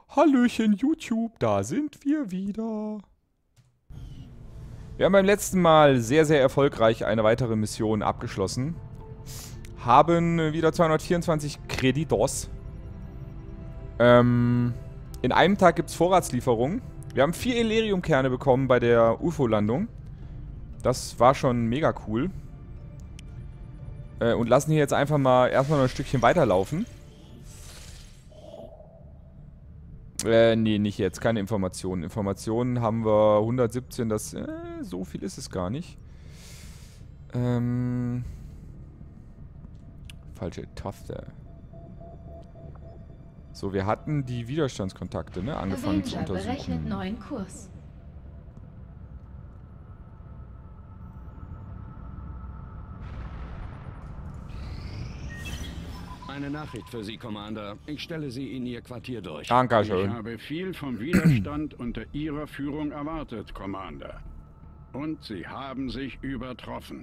Hallöchen YouTube, da sind wir wieder. Wir haben beim letzten Mal sehr, sehr erfolgreich eine weitere Mission abgeschlossen. Haben wieder 224 Kreditos. In einem Tag gibt es Vorratslieferung. Wir haben 4 Elerium-Kerne bekommen bei der UFO-Landung. Das war schon mega cool. Und lassen hier jetzt einfach mal erstmal noch ein Stückchen weiterlaufen. Nee, nicht jetzt. Keine Informationen. Informationen haben wir 117, das... so viel ist es gar nicht. Falsche Taste. So, wir hatten die Widerstandskontakte, ne? Angefangen zu Avenger berechnet untersuchen. neuen Kurs. Eine Nachricht für Sie, Commander. Ich stelle Sie in Ihr Quartier durch. Ich Dankeschön. habe viel vom Widerstand unter Ihrer Führung erwartet, Commander. Und Sie haben sich übertroffen.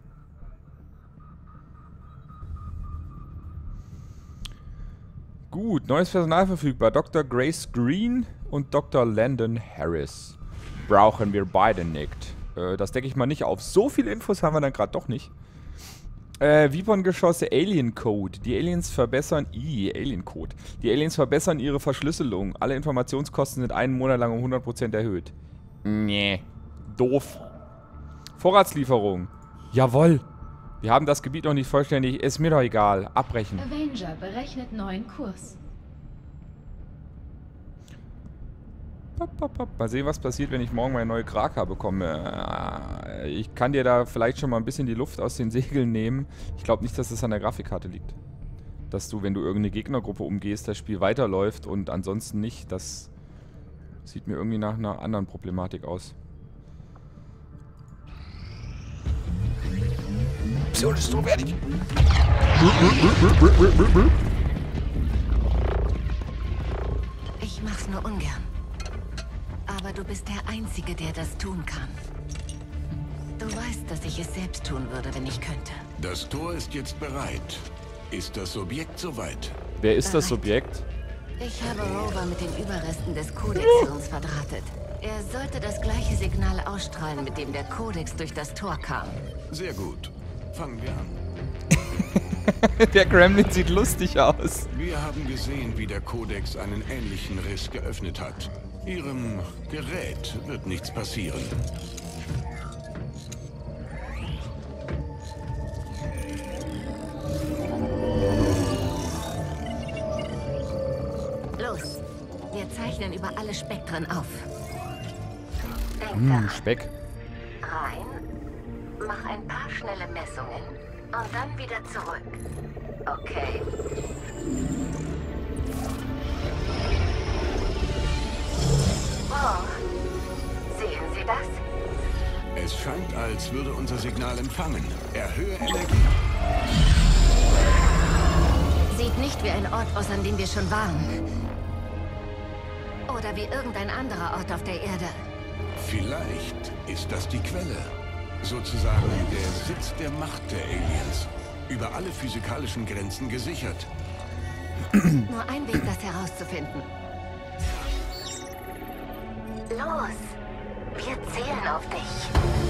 Gut, neues Personal verfügbar. Dr. Grace Green und Dr. Landon Harris. Brauchen wir beide nicht. Das decke ich mal nicht auf. So viele Infos haben wir dann gerade doch nicht. Vipon-Geschosse Alien Code. Die Aliens verbessern... Alien Code. Die Aliens verbessern ihre Verschlüsselung. Alle Informationskosten sind einen Monat lang um 100% erhöht. Nee. Doof. Vorratslieferung. Jawohl. Wir haben das Gebiet noch nicht vollständig. Ist mir doch egal. Abbrechen. Avenger berechnet neuen Kurs. Mal sehen, was passiert, wenn ich morgen meine neue Kraka bekomme. Ich kann dir da vielleicht schon mal ein bisschen die Luft aus den Segeln nehmen. Ich glaube nicht, dass das an der Grafikkarte liegt. Dass du, wenn du irgendeine Gegnergruppe umgehst, das Spiel weiterläuft und ansonsten nicht. Das sieht mir irgendwie nach einer anderen Problematik aus. Mission ist so fertig. Ich mach's nur ungern. Aber du bist der Einzige, der das tun kann. Du weißt, dass ich es selbst tun würde, wenn ich könnte. Das Tor ist jetzt bereit. Ist das Objekt soweit? Wer ist das Subjekt? Ich habe Rover mit den Überresten des Codex-Hirns verdrahtet. Er sollte das gleiche Signal ausstrahlen, mit dem der Codex durch das Tor kam. Sehr gut. Fangen wir an. Der Gremlin sieht lustig aus. Wir haben gesehen, wie der Codex einen ähnlichen Riss geöffnet hat. Ihrem Gerät wird nichts passieren. Los, wir zeichnen über alle Spektren auf. Denk daran. Speck. Rein, mach ein paar schnelle Messungen und dann wieder zurück. Okay. Oh, sehen Sie das? Es scheint, als würde unser Signal empfangen. Erhöhe Energie. Sieht nicht wie ein Ort aus, an dem wir schon waren. Oder wie irgendein anderer Ort auf der Erde. Vielleicht ist das die Quelle. Sozusagen der Sitz der Macht der Aliens. Über alle physikalischen Grenzen gesichert. Nur ein Weg, das herauszufinden. Los, wir zählen auf dich.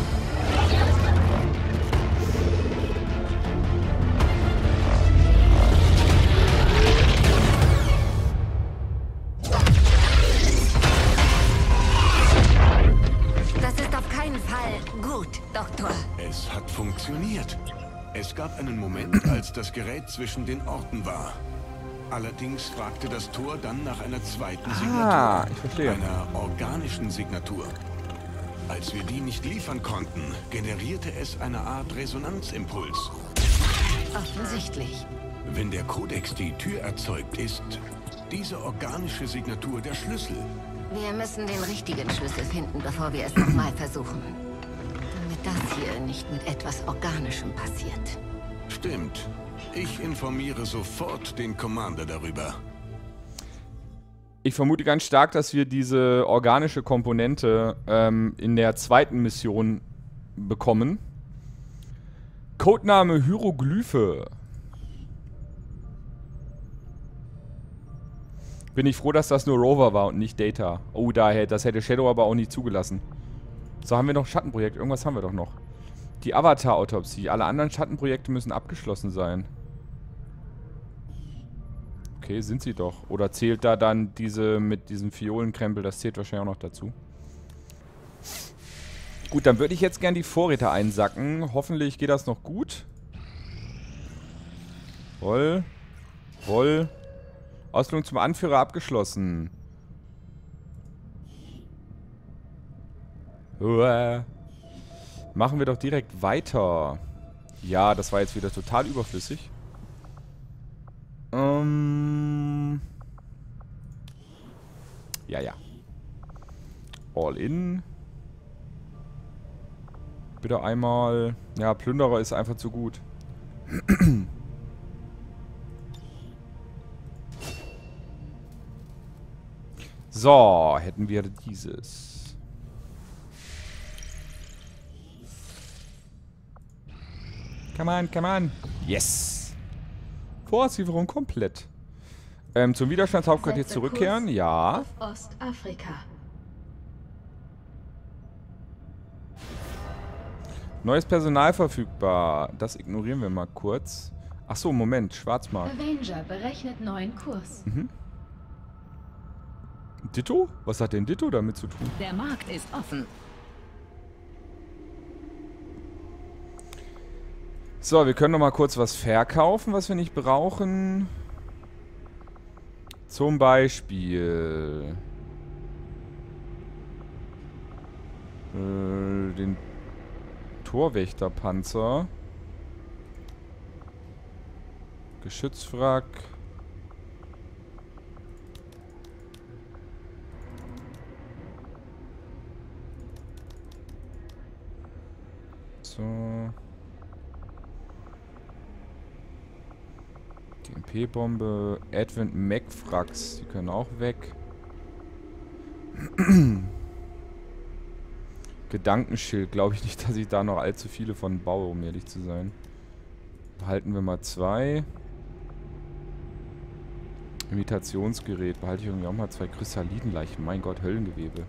Das ist auf keinen Fall gut, Doktor. Es hat funktioniert. Es gab einen Moment, als das Gerät zwischen den Orten war. Allerdings fragte das Tor dann nach einer zweiten Signatur. Ich verstehe. Einer organischen Signatur. Als wir die nicht liefern konnten, generierte es eine Art Resonanzimpuls. Offensichtlich. Wenn der Kodex die Tür erzeugt, ist diese organische Signatur der Schlüssel. Wir müssen den richtigen Schlüssel finden, bevor wir es nochmal versuchen. Damit das hier nicht mit etwas Organischem passiert. Stimmt. Ich informiere sofort den Commander darüber. Ich vermute ganz stark, dass wir diese organische Komponente in der zweiten Mission bekommen. Codename Hieroglyphe. Bin ich froh, dass das nur Rover war und nicht Data. Oh, das hätte Shadow aber auch nicht zugelassen. So, haben wir noch ein Schattenprojekt. Irgendwas haben wir doch noch. Die Avatar-Autopsie. Alle anderen Schattenprojekte müssen abgeschlossen sein. Okay, sind sie doch. Oder zählt da dann diese mit diesem Fiolenkrempel? Das zählt wahrscheinlich auch noch dazu. Gut, dann würde ich jetzt gern die Vorräte einsacken. Hoffentlich geht das noch gut. Voll. Voll. Ausbildung zum Anführer abgeschlossen. Uah. Machen wir doch direkt weiter. Ja, das war jetzt wieder total überflüssig. Ja, ja. All in. Bitte einmal. Ja, Plünderer ist einfach zu gut. So, hätten wir dieses. Come on, come on. Yes. Vorratslieferung komplett. Zum Widerstandshauptquartier zurückkehren, ja. Auf Ostafrika. Neues Personal verfügbar. Das ignorieren wir mal kurz. Achso, Moment. Schwarzmarkt. Avenger berechnet neuen Kurs. Mhm. Ditto? Was hat denn Ditto damit zu tun? Der Markt ist offen. So, wir können noch mal kurz was verkaufen, was wir nicht brauchen. Zum Beispiel den Torwächterpanzer. Geschützwrack. So. Die MP-Bombe. Advent Mac-Wracks. Die können auch weg. Gedankenschild. Glaube ich nicht, dass ich da noch allzu viele von baue, um ehrlich zu sein. Behalten wir mal 2. Imitationsgerät. Behalte ich irgendwie auch mal 2 Krystallinleichen. Mein Gott, Höllengewebe.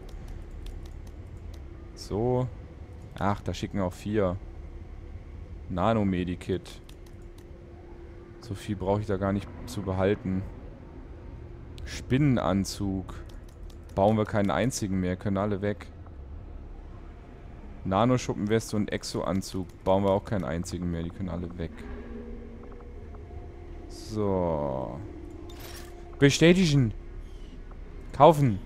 So. Ach, da schicken auch 4. Nano-Medikit. So viel brauche ich da gar nicht zu behalten. Spinnenanzug. Bauen wir keinen einzigen mehr. Können alle weg. Nanoschuppenweste und Exo-Anzug. Bauen wir auch keinen einzigen mehr. Die können alle weg. So. Bestätigen. Kaufen.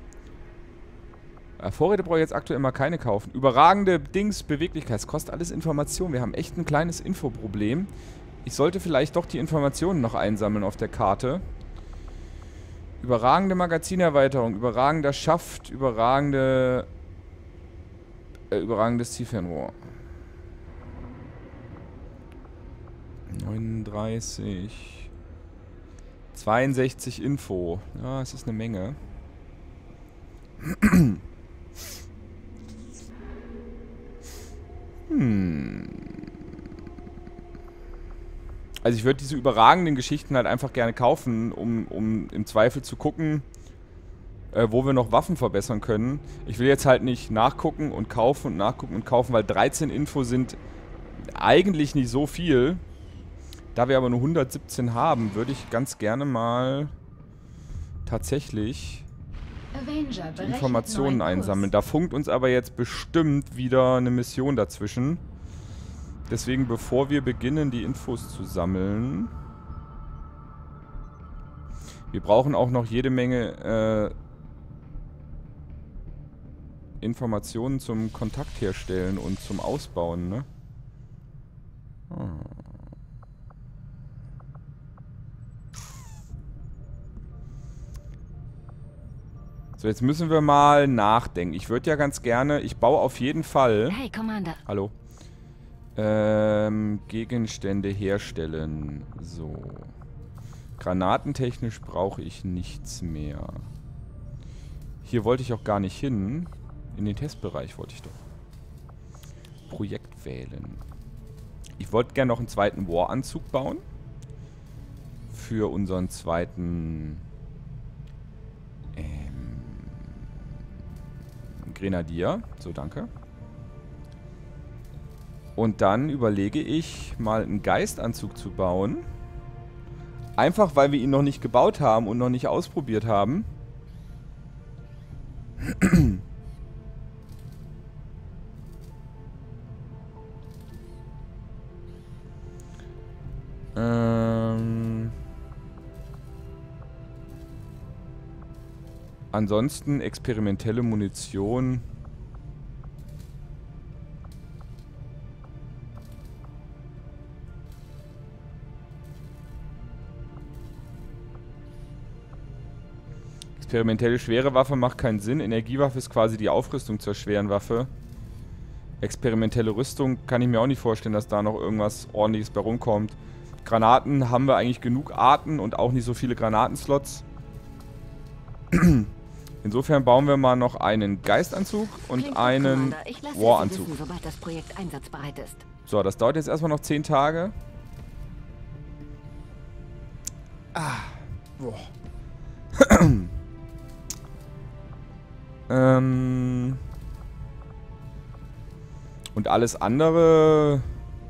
Vorräte brauche ich jetzt aktuell mal keine kaufen. Überragende Dings, Beweglichkeit. Es kostet alles Information. Wir haben echt ein kleines Infoproblem. Ich sollte vielleicht doch die Informationen noch einsammeln auf der Karte. Überragende Magazinerweiterung. Überragender Schaft. Überragendes Zielfernrohr. 39. 62 Info. Ja, es ist eine Menge. Also ich würde diese überragenden Geschichten halt einfach gerne kaufen, um im Zweifel zu gucken, wo wir noch Waffen verbessern können. Ich will jetzt halt nicht nachgucken und kaufen und nachgucken und kaufen, weil 13 Info sind eigentlich nicht so viel. Da wir aber nur 117 haben, würde ich ganz gerne mal tatsächlich die Informationen einsammeln. Da funkt uns aber jetzt bestimmt wieder eine Mission dazwischen. Deswegen, bevor wir beginnen, die Infos zu sammeln. Wir brauchen auch noch jede Menge Informationen zum Kontakt herstellen und zum Ausbauen, ne? So, jetzt müssen wir mal nachdenken. Ich würde ja ganz gerne... Ich baue auf jeden Fall... Hey, Commander. Hallo. Gegenstände herstellen. So. Granatentechnisch brauche ich nichts mehr. Hier wollte ich auch gar nicht hin. In den Testbereich wollte ich doch. Projekt wählen. Ich wollte gerne noch einen zweiten War-Anzug bauen. Für unseren zweiten Grenadier. So, danke. Und dann überlege ich, mal einen Geistanzug zu bauen. Einfach, weil wir ihn noch nicht gebaut haben und noch nicht ausprobiert haben. Ansonsten experimentelle Munition. Experimentelle schwere Waffe macht keinen Sinn. Energiewaffe ist quasi die Aufrüstung zur schweren Waffe. Experimentelle Rüstung kann ich mir auch nicht vorstellen, dass da noch irgendwas Ordentliches bei rumkommt. Granaten haben wir eigentlich genug Arten und auch nicht so viele Granatenslots. Insofern bauen wir mal noch einen Geistanzug und einen War-Anzug. Sobald das Projekt einsatzbereit ist. So, das dauert jetzt erstmal noch 10 Tage. Boah. Und alles andere...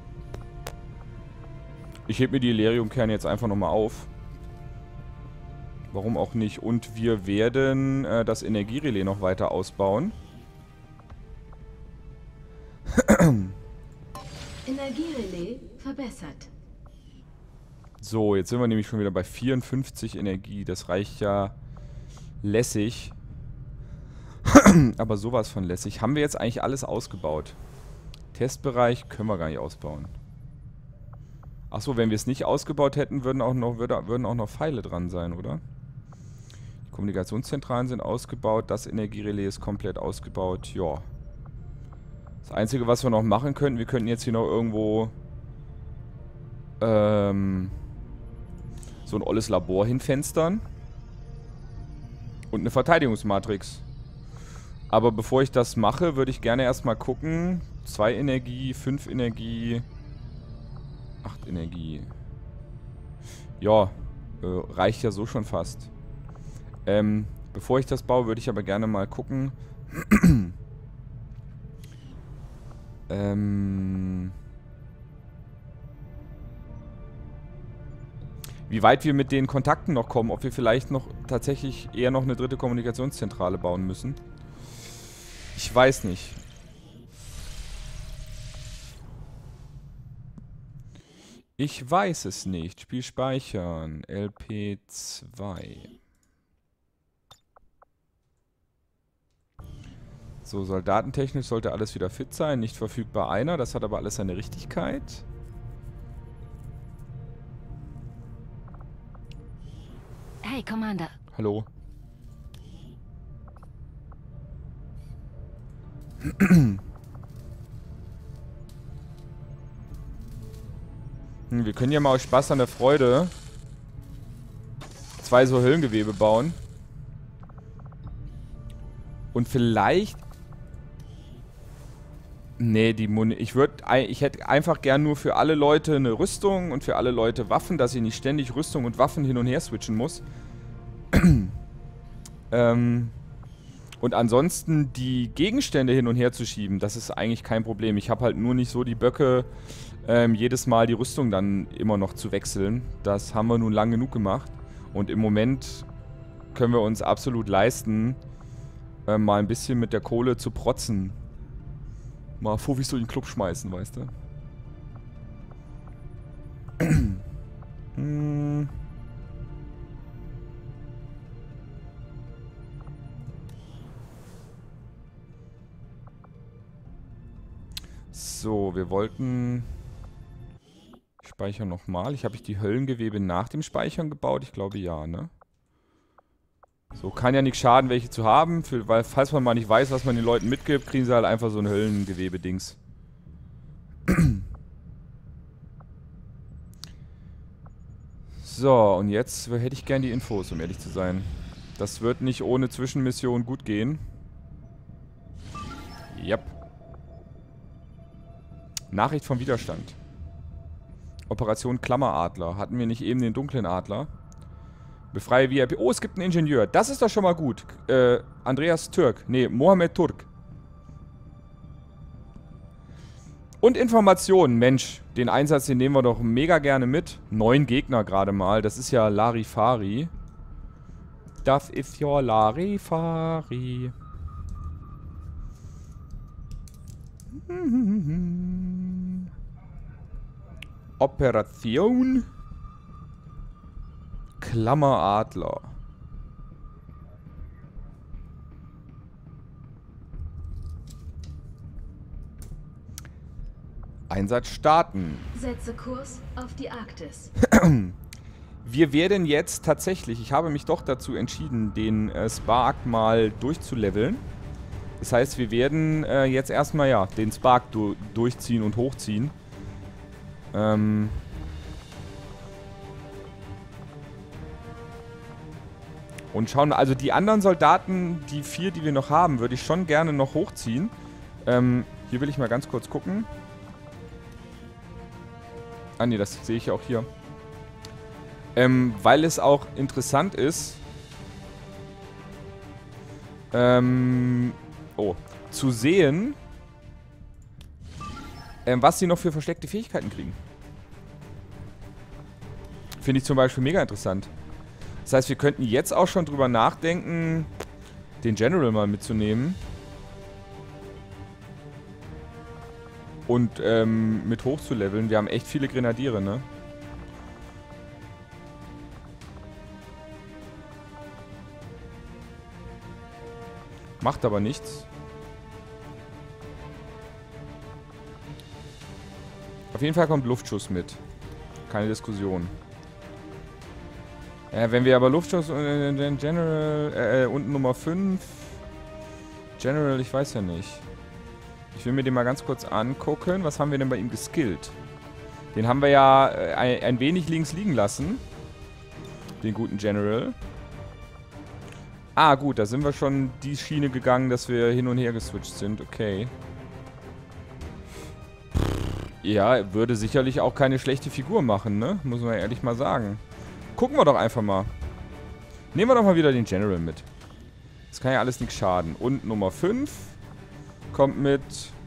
Ich hebe mir die Elerium-Kerne jetzt einfach nochmal auf. Warum auch nicht? Und wir werden das Energierelais noch weiter ausbauen. Energierelais verbessert. So, jetzt sind wir nämlich schon wieder bei 54 Energie. Das reicht ja lässig. Aber sowas von lässig. Haben wir jetzt eigentlich alles ausgebaut? Testbereich können wir gar nicht ausbauen. Achso, wenn wir es nicht ausgebaut hätten, würden auch noch Pfeile dran sein, oder? Die Kommunikationszentralen sind ausgebaut. Das Energierelais ist komplett ausgebaut. Ja. Das Einzige, was wir noch machen könnten, wir könnten jetzt hier noch irgendwo so ein olles Labor hinfenstern. Und eine Verteidigungsmatrix. Aber bevor ich das mache, würde ich gerne erstmal gucken. 2 Energie, 5 Energie, 8 Energie. Ja, reicht ja so schon fast. Bevor ich das baue, würde ich aber gerne mal gucken. Wie weit wir mit den Kontakten noch kommen. Ob wir vielleicht noch tatsächlich eher noch eine dritte Kommunikationszentrale bauen müssen. Ich weiß nicht. Ich weiß es nicht. Spiel speichern. LP2. So, soldatentechnisch sollte alles wieder fit sein. Nicht verfügbar einer. Das hat aber alles seine Richtigkeit. Hey, Commander. Hallo. Wir können ja mal aus Spaß an der Freude 2 so Höllengewebe bauen. Und vielleicht... Nee, ich hätte einfach gern nur für alle Leute eine Rüstung und für alle Leute Waffen, dass ich nicht ständig Rüstung und Waffen hin und her switchen muss. Und ansonsten die Gegenstände hin und her zu schieben, das ist eigentlich kein Problem. Ich habe halt nur nicht so die Böcke, jedes Mal die Rüstung dann immer noch zu wechseln. Das haben wir nun lang genug gemacht. Und im Moment können wir uns absolut leisten, mal ein bisschen mit der Kohle zu protzen. Mal Fuffis durch den Club schmeißen, weißt du? So, wir wollten... Speichern nochmal. Habe ich die Höllengewebe nach dem Speichern gebaut? Ich glaube ja, ne? So, kann ja nichts schaden, welche zu haben, weil falls man mal nicht weiß, was man den Leuten mitgibt, kriegen sie halt einfach so ein Höllengewebe-Dings. So, und jetzt hätte ich gern die Infos, um ehrlich zu sein. Das wird nicht ohne Zwischenmission gut gehen. Yep. Nachricht vom Widerstand. Operation Klammeradler. Hatten wir nicht eben den dunklen Adler? Befreie VIP. Oh, es gibt einen Ingenieur. Das ist doch schon mal gut. Andreas Türk. Nee, Mohammed Turk. Und Informationen. Mensch, den Einsatz, den nehmen wir doch mega gerne mit. 9 Gegner gerade mal. Das ist ja Larifari. Das ist ja Larifari. Operation Klammeradler. Einsatz starten. Setze Kurs auf die Arktis. Wir werden jetzt tatsächlich, ich habe mich doch dazu entschieden, den Spark mal durchzuleveln. Das heißt, wir werden jetzt erstmal ja den Spark durchziehen und hochziehen. Und schauen, also die anderen Soldaten, die 4, die wir noch haben, würde ich schon gerne noch hochziehen. Hier will ich mal ganz kurz gucken. Ah ne, das sehe ich auch hier. Weil es auch interessant ist, zu sehen, was sie noch für versteckte Fähigkeiten kriegen. Finde ich zum Beispiel mega interessant. Das heißt, wir könnten jetzt auch schon drüber nachdenken, den General mal mitzunehmen. Und mit hochzuleveln. Wir haben echt viele Grenadiere, ne? Macht aber nichts. Auf jeden Fall kommt Luftschuss mit. Keine Diskussion. Wenn wir aber Luftschuss und den General und Nummer 5. General, ich weiß ja nicht. Ich will mir den mal ganz kurz angucken. Was haben wir denn bei ihm geskillt? Den haben wir ja ein wenig links liegen lassen. Den guten General. Ah, gut, da sind wir schon die Schiene gegangen, dass wir hin und her geswitcht sind. Okay. Ja, würde sicherlich auch keine schlechte Figur machen, ne? Muss man ehrlich mal sagen. Gucken wir doch einfach mal. Nehmen wir doch mal wieder den General mit. Das kann ja alles nichts schaden. Und Nummer 5 kommt mit.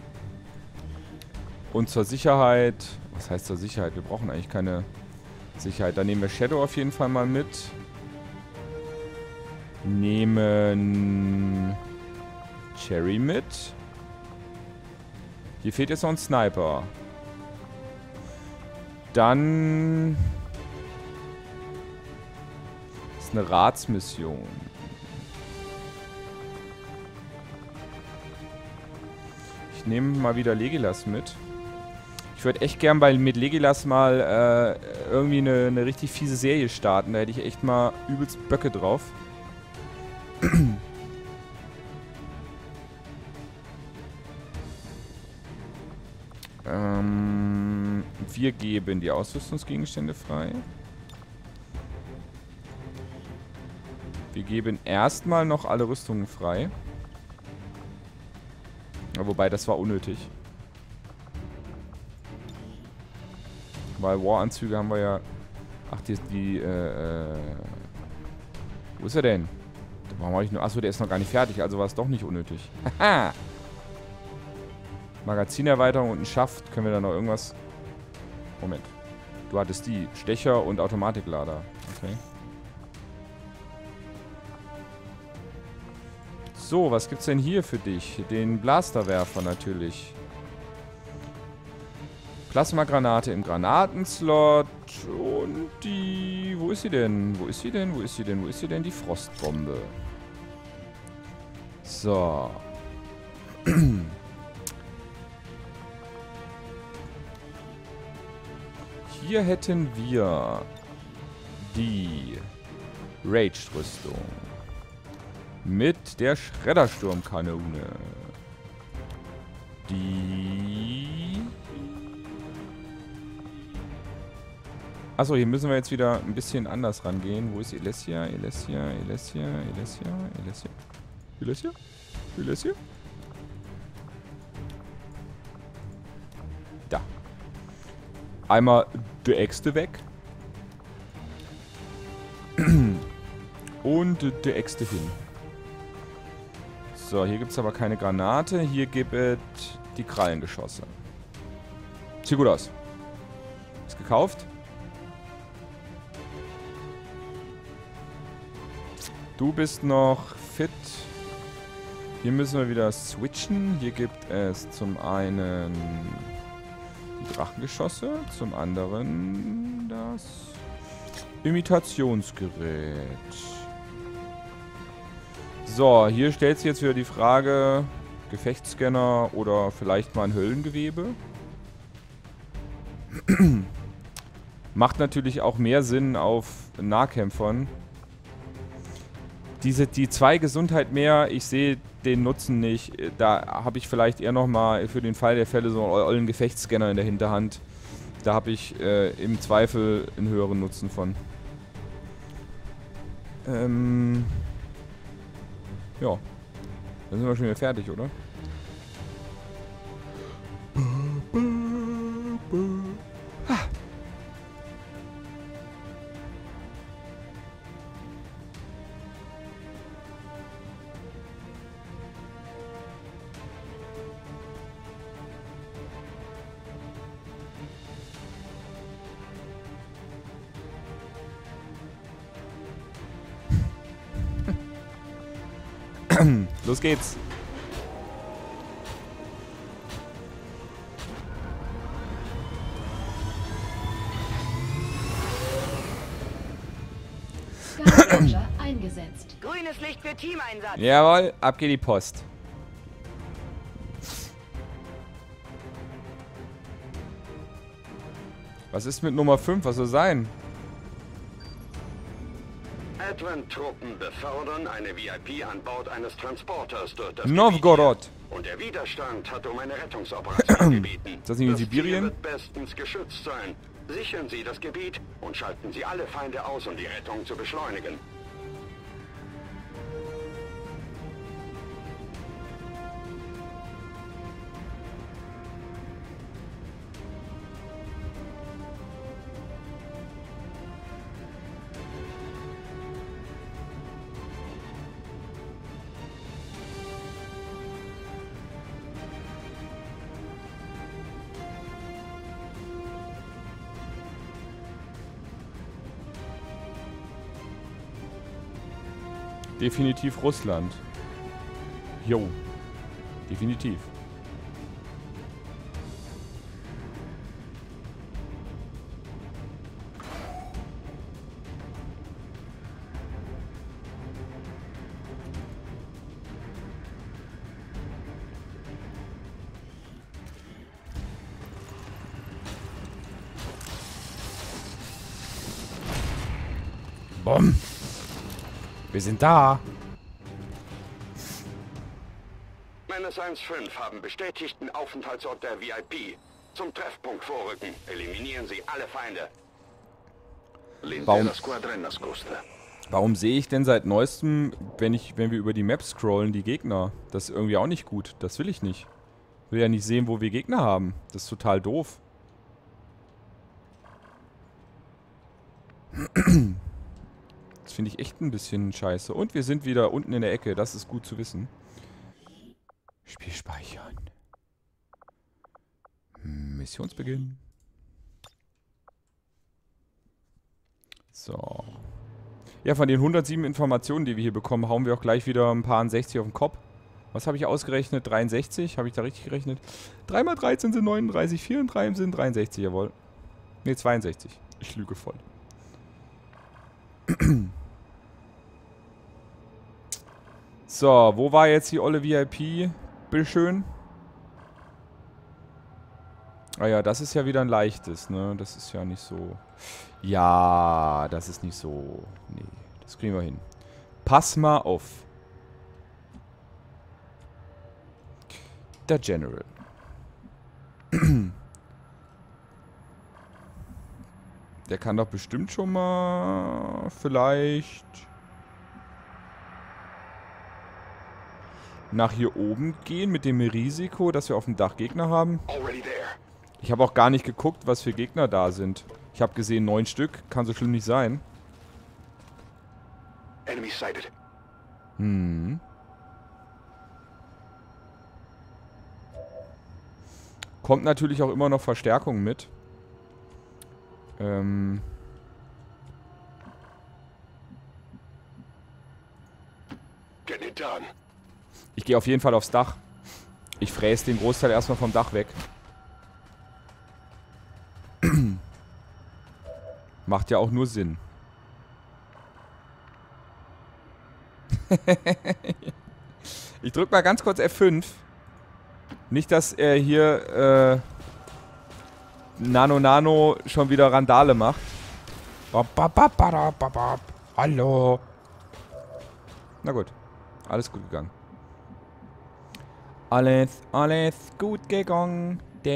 Und zur Sicherheit. Was heißt zur Sicherheit? Wir brauchen eigentlich keine Sicherheit. Da nehmen wir Shadow auf jeden Fall mal mit. Nehmen Cherry mit. Hier fehlt jetzt noch ein Sniper. Dann ist eine Ratsmission. Ich nehme mal wieder Legolas mit. Ich würde echt gern mit Legolas mal irgendwie eine richtig fiese Serie starten. Da hätte ich echt mal übelst Böcke drauf. Wir geben die Ausrüstungsgegenstände frei. Wir geben erstmal noch alle Rüstungen frei. Ja, wobei, das war unnötig. Weil War-Anzüge haben wir ja... Ach, wo ist er denn? Warum habe ich nur... Achso, der ist noch gar nicht fertig, also war es doch nicht unnötig. Haha! Magazinerweiterung und ein Schaft. Können wir da noch irgendwas... Moment. Du hattest die. Stecher und Automatiklader. Okay. So, was gibt's denn hier für dich? Den Blasterwerfer natürlich. Plasmagranate im Granatenslot. Und die... Wo ist sie denn? Wo ist sie denn? Wo ist sie denn? Wo ist sie denn? Die Frostbombe. So. Hier hätten wir die Rage-Rüstung mit der Schreddersturmkanone. Die... Achso, hier müssen wir jetzt wieder ein bisschen anders rangehen. Wo ist Elesia? Elesia, Elesia, Elesia, Elesia. Elesia? Elesia? Da. Einmal die Äxte weg. Und die Äxte hin. So, hier gibt es aber keine Granate. Hier gibt es die Krallengeschosse. Sieht gut aus. Ist gekauft. Du bist noch fit. Hier müssen wir wieder switchen. Hier gibt es zum einen die Drachengeschosse, zum anderen das Imitationsgerät. So, hier stellt sich jetzt wieder die Frage, Gefechtsscanner oder vielleicht mal ein Höllengewebe. Macht natürlich auch mehr Sinn auf Nahkämpfern. Die 2 Gesundheit mehr, ich sehe den Nutzen nicht. Da habe ich vielleicht eher nochmal für den Fall der Fälle so einen ollen Gefechtsscanner in der Hinterhand. Da habe ich im Zweifel einen höheren Nutzen von. Ja. Dann sind wir schon wieder fertig, oder? Los geht's. Sky Ranger eingesetzt. Grünes Licht für Teameinsatz. Jawohl, ab geht die Post. Was ist mit Nummer 5? Was soll sein? Advent-Truppen befördern eine VIP an Bord eines Transporters durch das Novgorod. Gebiet. Und der Widerstand hat um eine Rettungsoperation gebeten. Ist das nicht in Ziel Sibirien? wird bestens geschützt sein. Sichern Sie das Gebiet und schalten Sie alle Feinde aus, um die Rettung zu beschleunigen. Definitiv Russland. Jo. Definitiv. Bumm. Wir sind da. Menace 1-5 haben bestätigten Aufenthaltsort der VIP. Zum Treffpunkt vorrücken. Eliminieren Sie alle Feinde. Warum sehe ich denn seit neuestem, wenn wir über die Map scrollen, die Gegner? Das ist irgendwie auch nicht gut. Das will ich nicht. Ich will ja nicht sehen, wo wir Gegner haben. Das ist total doof. Das finde ich echt ein bisschen scheiße. Und wir sind wieder unten in der Ecke. Das ist gut zu wissen. Spiel speichern. Missionsbeginn. So. Ja, von den 107 Informationen, die wir hier bekommen, hauen wir auch gleich wieder ein paar 60 auf den Kopf. Was habe ich ausgerechnet? 63? Habe ich da richtig gerechnet? 3 mal 13 sind 39, 4 und 3 sind 63, jawohl. Ne, 62. Ich lüge voll. So, wo war jetzt die olle VIP? Bitteschön. Ah ja, das ist ja wieder ein leichtes, ne? Das ist ja nicht so... Ja, das ist nicht so... Nee, das kriegen wir hin. Pass mal auf. Der General. Der kann doch bestimmt schon mal... Vielleicht... nach hier oben gehen mit dem Risiko, dass wir auf dem Dach Gegner haben. Ich habe auch gar nicht geguckt, was für Gegner da sind. Ich habe gesehen 9 Stück. Kann so schlimm nicht sein. Kommt natürlich auch immer noch Verstärkung mit. Get it done. Ich gehe auf jeden Fall aufs Dach. Ich fräse den Großteil erstmal vom Dach weg. Macht ja auch nur Sinn. Ich drück mal ganz kurz F5. Nicht, dass er hier Nano schon wieder Randale macht. Hallo. Na gut. Alles gut gegangen. Alles gut gegangen.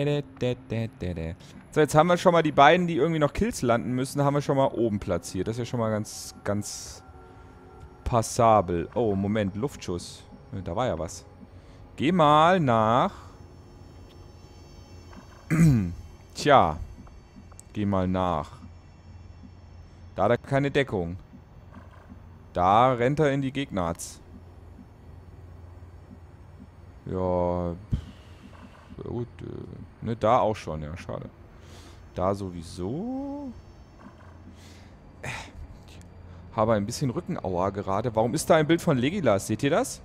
So, jetzt haben wir schon mal die beiden, die irgendwie noch Kills landen müssen, haben wir schon mal oben platziert. Das ist ja schon mal ganz passabel. Oh, Moment, Luftschuss. Da war ja was. Geh mal nach... Tja. Geh mal nach. Da hat er keine Deckung. Da rennt er in die Gegnerz. Ja. Gut. Ne, da auch schon. Ja, schade. Da sowieso. Habe ein bisschen Rückenauer gerade. Warum ist da ein Bild von Legilas? Seht ihr das?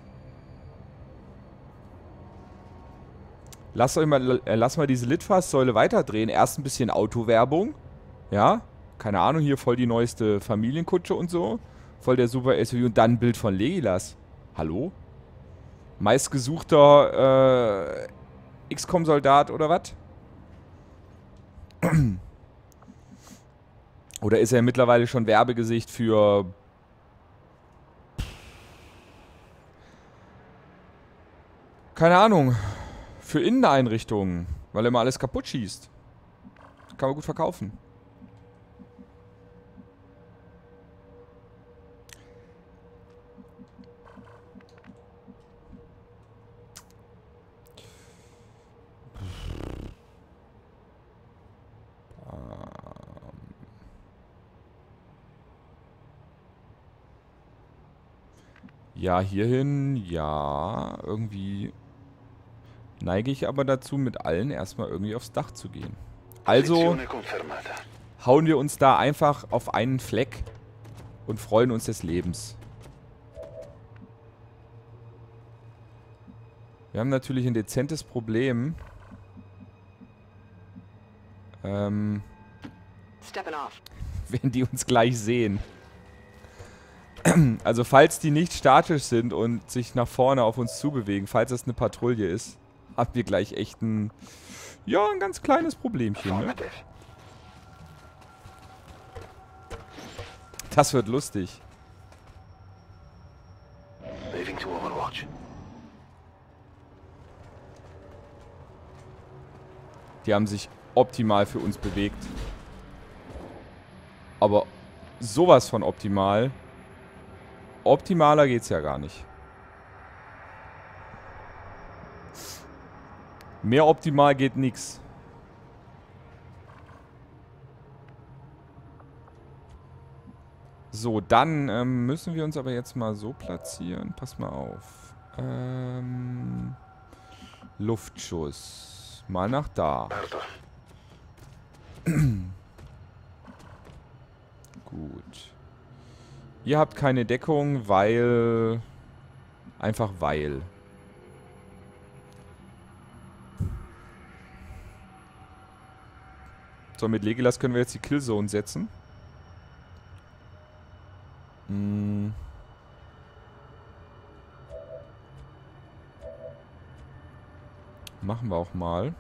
Lass mal diese Litfaßsäule weiterdrehen. Erst ein bisschen Autowerbung. Ja. Keine Ahnung, hier voll die neueste Familienkutsche und so. Voll der super SUV und dann ein Bild von Legilas. Hallo? Meistgesuchter XCOM-Soldat oder was? Oder ist er mittlerweile schon Werbegesicht für... Keine Ahnung. Für Inneneinrichtungen. Weil er mal alles kaputt schießt. Kann man gut verkaufen. Ja, hierhin, ja, irgendwie neige ich aber dazu, mit allen erstmal irgendwie aufs Dach zu gehen. Also hauen wir uns da einfach auf einen Fleck und freuen uns des Lebens. Wir haben natürlich ein dezentes Problem. Wenn die uns gleich sehen. Also falls die nicht statisch sind und sich nach vorne auf uns zubewegen, falls es eine Patrouille ist, haben wir gleich echt ein ganz kleines Problemchen, ne? Das wird lustig. Die haben sich optimal für uns bewegt. Aber sowas von optimal. Optimaler geht's ja gar nicht. Mehr optimal geht nix. So, dann müssen wir uns aber jetzt mal so platzieren. Pass mal auf. Luftschuss. Mal nach da. Gut. Ihr habt keine Deckung, weil... Einfach weil. So, mit Legilas können wir jetzt die Killzone setzen. Machen wir auch mal.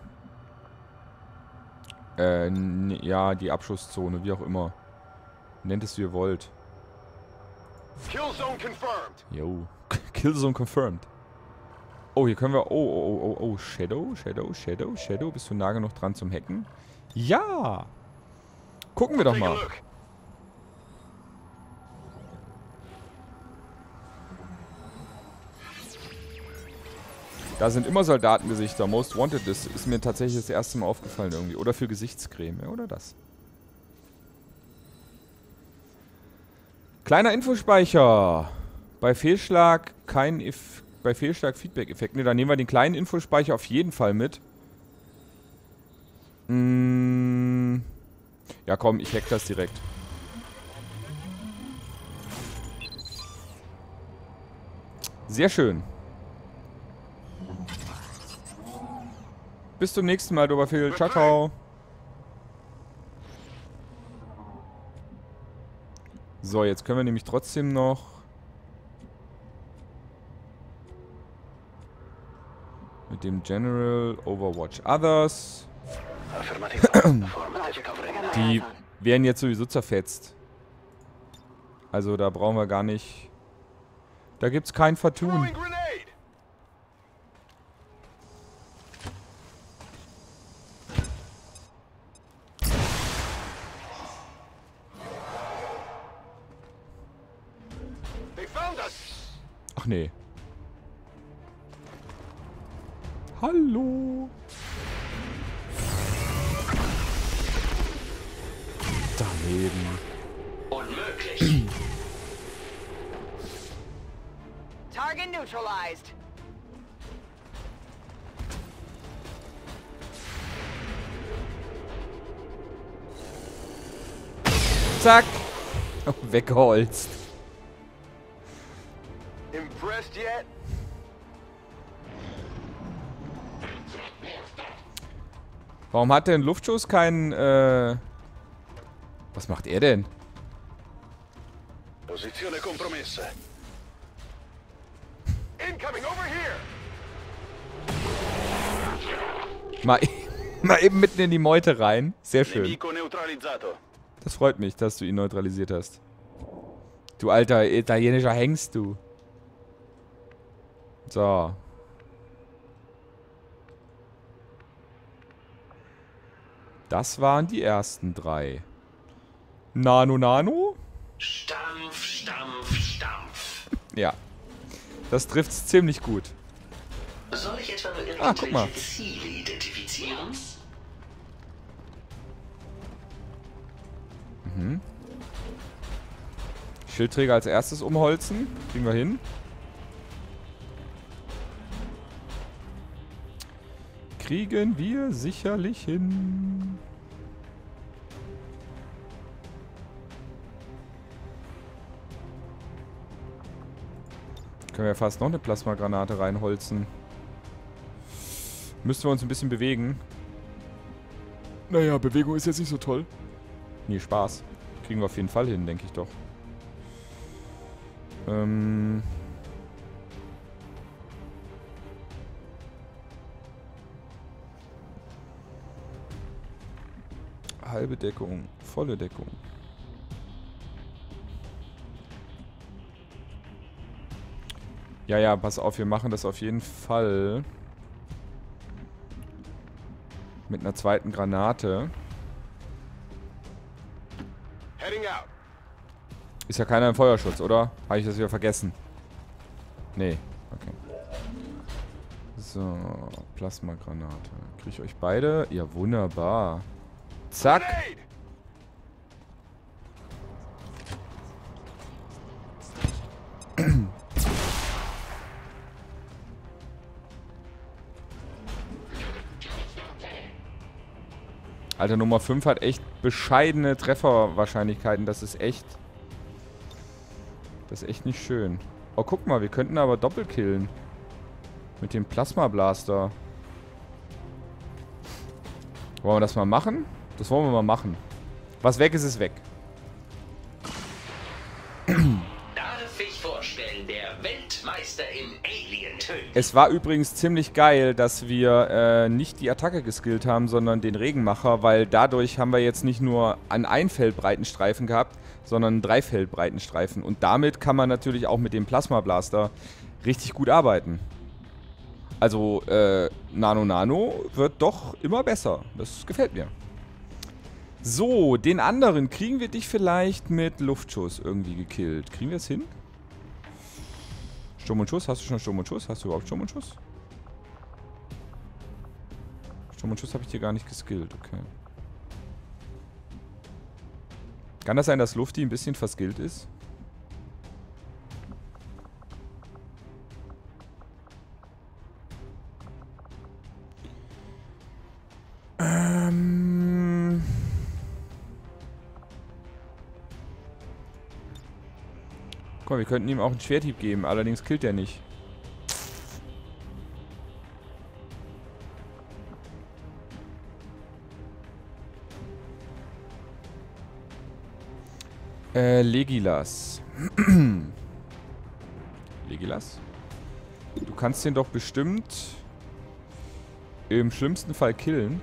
Ja, die Abschusszone, wie auch immer. Nennt es, wie ihr wollt. Killzone confirmed. Jo. Killzone confirmed. Oh, hier können wir... Oh. Shadow. Bist du nah genug dran zum Hacken? Ja! Gucken wir doch mal. Da sind immer Soldatengesichter. Most Wanted. Das ist mir tatsächlich das erste Mal aufgefallen irgendwie. Oder für Gesichtscreme. Oder das. Kleiner Infospeicher. Bei Fehlschlag bei Fehlschlag Feedback-Effekt. Ne, dann nehmen wir den kleinen Infospeicher auf jeden Fall mit. Ja komm, ich hack das direkt. Sehr schön. Bis zum nächsten Mal, Doberphil. Ciao, ciao. So, jetzt können wir nämlich trotzdem noch... mit dem General Overwatch Others. Die werden jetzt sowieso zerfetzt. Also da brauchen wir gar nicht... Da gibt's kein Vertun. Ach nee. Hallo. Daneben. Unmöglich. Target neutralized. Zack. Weggeholzt. Impressed yet? Warum hat denn Luftschuss keinen, was macht er denn? Posizione compromessa. Incoming over here. Mal eben mitten in die Meute rein. Sehr schön. Nemico neutralizzato. Das freut mich, dass du ihn neutralisiert hast. Du alter italienischer Hengst, du. So. Das waren die ersten 3. Nano? Stampf, Stampf, Stampf. Ja. Das trifft's ziemlich gut. Soll ich etwa nur guck mal. irgendwelche Ziele identifizieren? Schildträger als erstes umholzen. Kriegen wir hin. Kriegen wir sicherlich hin. Können wir fast noch eine Plasmagranate reinholzen. Müssten wir uns ein bisschen bewegen. Naja, Bewegung ist jetzt nicht so toll. Nee, Spaß. Kriegen wir auf jeden Fall hin, denke ich doch. Halbe Deckung, volle Deckung. Ja, ja, pass auf, wir machen das auf jeden Fall mit einer zweiten Granate. Heading out. Ist ja keiner im Feuerschutz, oder? Habe ich das wieder vergessen? Nee, okay. So, Plasmagranate. Kriege ich euch beide? Ja, wunderbar. Zack. Alter, Nummer 5 hat echt bescheidene Trefferwahrscheinlichkeiten. Das ist echt nicht schön. Oh, guck mal, wir könnten aber doppelkillen. Mit dem Plasma-Blaster. Wollen wir das mal machen? Das wollen wir mal machen. Was weg ist, ist weg. Darf ich vorstellen, der Weltmeister im Alien-Töten. Es war übrigens ziemlich geil, dass wir nicht die Attacke geskillt haben, sondern den Regenmacher, weil dadurch haben wir jetzt nicht nur einen einfeldbreiten Streifen gehabt, sondern einen dreifeldbreiten Streifen. Und damit kann man natürlich auch mit dem Plasma-Blaster richtig gut arbeiten. Also, Nano wird doch immer besser. Das gefällt mir. So, den anderen kriegen wir dich vielleicht mit Luftschuss irgendwie gekillt. Kriegen wir es hin? Sturm und Schuss? Hast du schon Sturm und Schuss? Hast du überhaupt Sturm und Schuss? Sturm und Schuss habe ich dir gar nicht geskillt, okay. Kann das sein, dass Lufti ein bisschen verskillt ist? Guck mal, wir könnten ihm auch einen Schwerthieb geben, allerdings killt er nicht. Legilas. Legilas? Du kannst den doch bestimmt im schlimmsten Fall killen.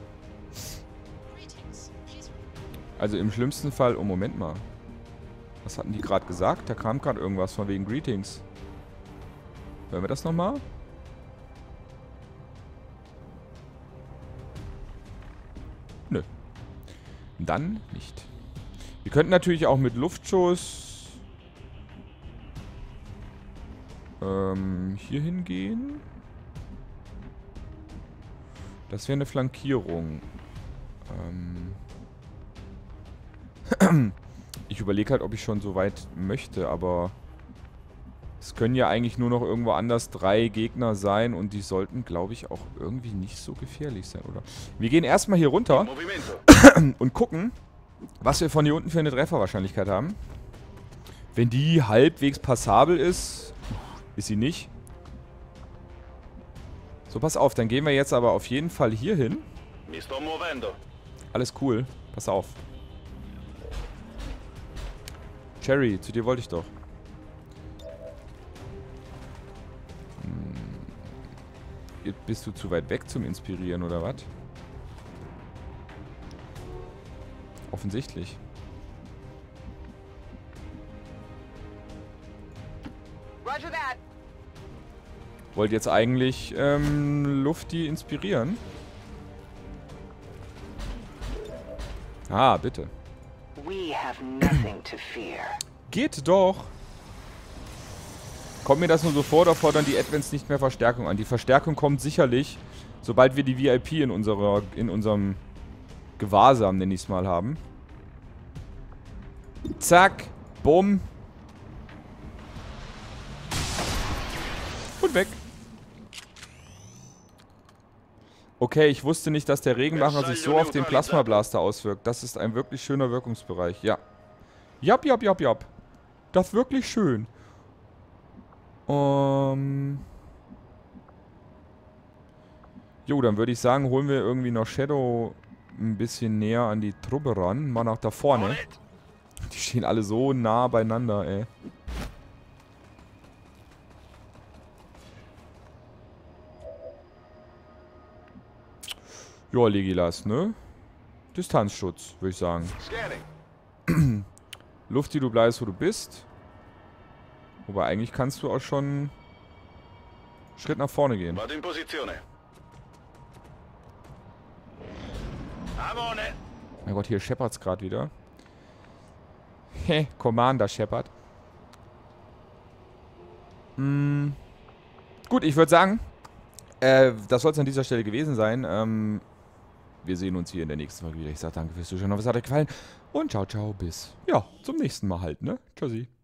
Also im schlimmsten Fall... Oh, Moment mal. Was hatten die gerade gesagt? Da kam gerade irgendwas von wegen Greetings. Hören wir das nochmal? Nö. Dann nicht. Wir könnten natürlich auch mit Luftschuss hier hingehen. Das wäre eine Flankierung. Ich überlege halt, ob ich schon so weit möchte, aber es können ja eigentlich nur noch irgendwo anders 3 Gegner sein und die sollten, glaube ich, auch irgendwie nicht so gefährlich sein, oder? Wir gehen erstmal hier runter und gucken, was wir von hier unten für eine Trefferwahrscheinlichkeit haben. Wenn die halbwegs passabel ist, ist sie nicht. So, pass auf, dann gehen wir jetzt aber auf jeden Fall hier hin. Alles cool, pass auf. Cherry, zu dir wollte ich doch. Bist du zu weit weg zum Inspirieren, oder was? Offensichtlich. Wollt jetzt eigentlich Lufti inspirieren? Ah, bitte. Geht doch. Kommt mir das nur so vor, da fordern die Advents nicht mehr Verstärkung an. Die Verstärkung kommt sicherlich, sobald wir die VIP in unserem Gewahrsam, nenne ich es mal, haben. Zack. Bumm. Und weg. Okay, ich wusste nicht, dass der Regenmacher sich so auf den Plasma-Blaster auswirkt. Das ist ein wirklich schöner Wirkungsbereich. Ja. Jap, jap, jap, jap. Das ist wirklich schön. Jo, dann würde ich sagen, holen wir irgendwie noch Shadow ein bisschen näher an die Truppe ran. Mal nach da vorne. Die stehen alle so nah beieinander, ey. Ja, Legilas, ne? Distanzschutz, würde ich sagen. Lufti, du bleibst, wo du bist. Wobei, eigentlich kannst du auch schon einen Schritt nach vorne gehen. Mein Gott, hier scheppert's gerade wieder. Hä, Commander scheppert. Gut, ich würde sagen, das soll es an dieser Stelle gewesen sein. Wir sehen uns hier in der nächsten Folge wieder. Ich sage danke fürs Zuschauen. Ich hoffe, es hat euch gefallen. Und ciao, ciao, bis, ja, zum nächsten Mal halt, ne? Tschüssi.